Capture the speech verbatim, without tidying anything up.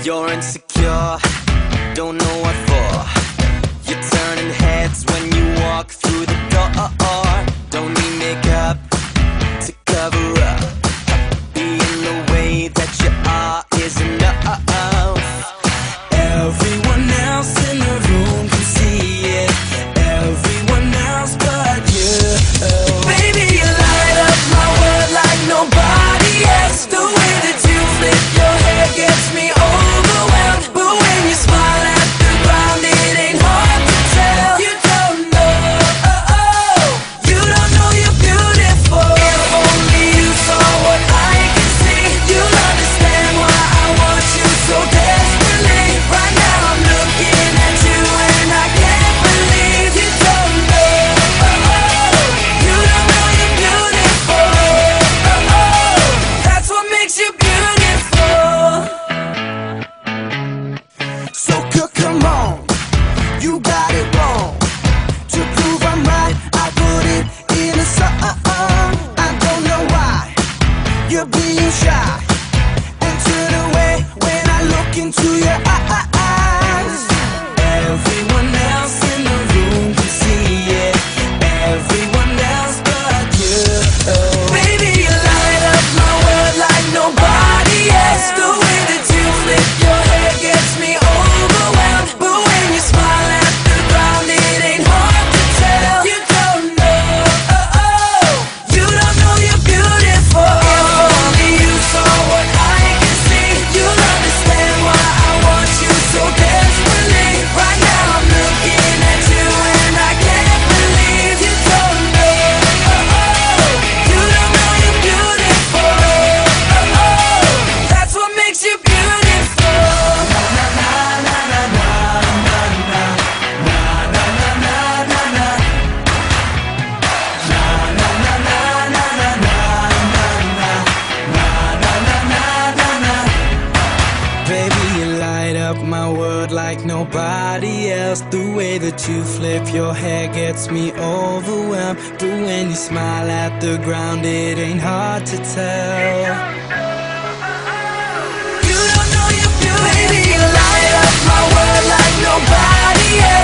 You're insecure, don't know what for. You're turning heads when you walk through the door. Don't need makeup to cover up. Being the way that you are is enough. Everyone else in the room can see it. Everyone else but you. Baby, you light up my world like nobody else. The way that you flip your hair gets me overwhelmed. But when you smile at the ground, it ain't hard to tell. You don't know, oh, oh. You don't know you're beautiful. If only you saw what I can see, you'll understand why I want you so desperately. Right now I'm looking at you and I can't believe you don't know, oh, oh. You don't know you're beautiful, oh, oh. That's what makes you beautiful. So c- come on, you got it wrong. To prove I'm right, I put it in a song. I don't know why you're being shy and turn away when I look into your eyes. Everyone else in the room can see it. Everyone else but you. Baby, you light up my world like nobody else. The way that you flip your hair gets me overwhelmed. But when you smile at the ground, it ain't hard to tell. You don't know, oh, oh. You don't know you're beautiful. If only you saw what I can see, you'll understand why I want you so desperately. Right now I'm looking at you and I can't believe you don't know, oh, oh. You don't know you're beautiful, oh, oh. That's what makes you beautiful. Na na na na na na na na na na na na na. Na na na na na na na na na na na na. Baby, you light up my world like nobody else. The way that you flip your hair gets me overwhelmed. But when you smile at the ground, it ain't hard to tell. You don't know you're beautiful. Baby, you light up my world like nobody else.